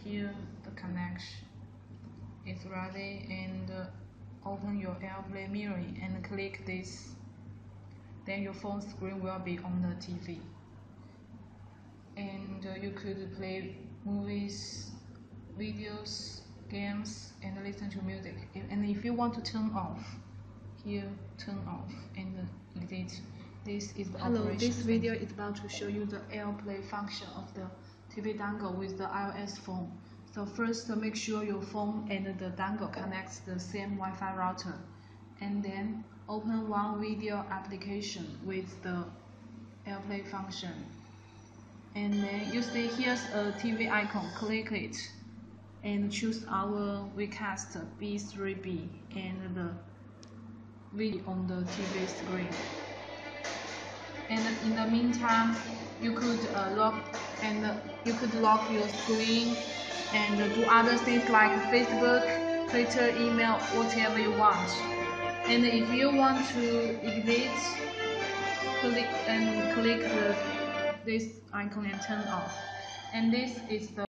here the connection is ready, and open your AirPlay Mini and click this. Then your phone screen will be on the TV, and you could play movies, videos, games, and listen to music. And if you want to turn off, here turn off and exit. This is the operation. This video is about to show you the AirPlay function of the TV dongle with the iOS phone. So first, make sure your phone and the dongle connects the same Wi-Fi router, and then open one video application with the AirPlay function. And then you see here's a TV icon. Click it and choose our Vcast B3B and the video on the TV screen. And in the meantime, you could lock your screen and do other things like Facebook, Twitter, email, whatever you want. And if you want to exit, click this icon and turn off. And this is the